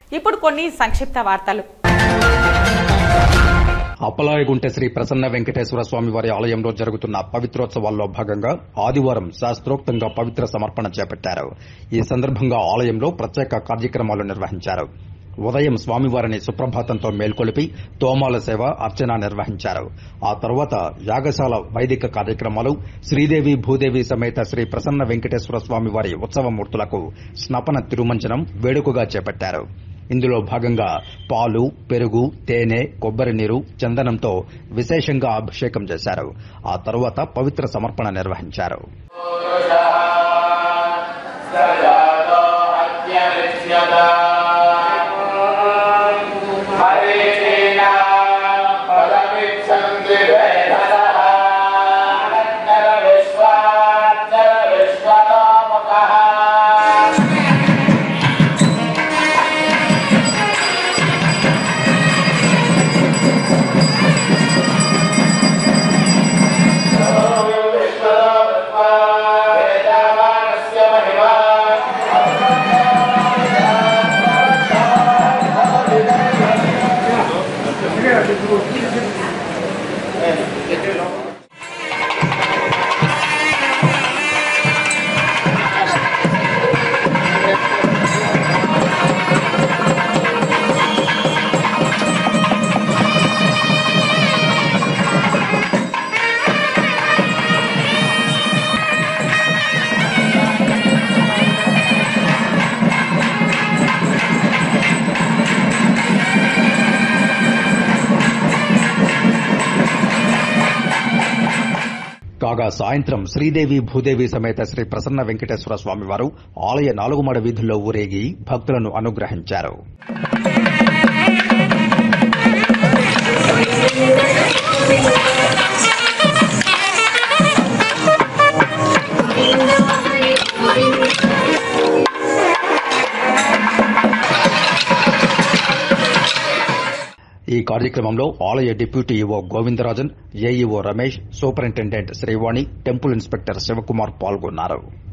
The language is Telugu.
ఇప్పుడు కొన్ని సంక్షిప్త వార్తలు. అప్పలాయగుంట శ్రీ ప్రసన్న వెంకటేశ్వర స్వామి వారి ఆలయంలో జరుగుతున్న పవిత్రోత్సవాల్లో భాగంగా ఆదివారం శాస్త్రోక్తంగా పవిత్ర సమర్పణ చేపట్టారు. ఈ సందర్భంగా ఆలయంలో ప్రత్యేక కార్యక్రమాలు నిర్వహించారు. ఉదయం స్వామివారిని సుప్రభాతంతో మేల్కొలిపి తోమాల సేవ, అర్చన నిర్వహించారు. ఆ తర్వాత యాగశాల వైదిక కార్యక్రమాలు, శ్రీదేవి భూదేవి సమేత శ్రీ ప్రసన్న వెంకటేశ్వర స్వామి వారి ఉత్సవమూర్తులకు స్నపన తిరుమంజనం వేడుకగా చేపట్టారు. ఇందులో భాగంగా పాలు, పెరుగు, తేనె, కొబ్బరి నీరు, చందనంతో విశేషంగా అభిషేకం చేశారు. ఆ తర్వాత పవిత్ర సమర్పణ నిర్వహించారు. కాగా సాయంత్రం శ్రీదేవి భూదేవి సమేత శ్రీ ప్రసన్న వెంకటేశ్వర స్వామివారు ఆలయ 4 మాడ వీధుల్లో ఊరేగి భక్తులను అనుగ్రహించారు. ఈ కార్యక్రమంలో ఆలయ deputy EO Govindarajan, AEO Ramesh, superintendent Srivani, temple inspector Sivakumar పాల్గొన్నారు.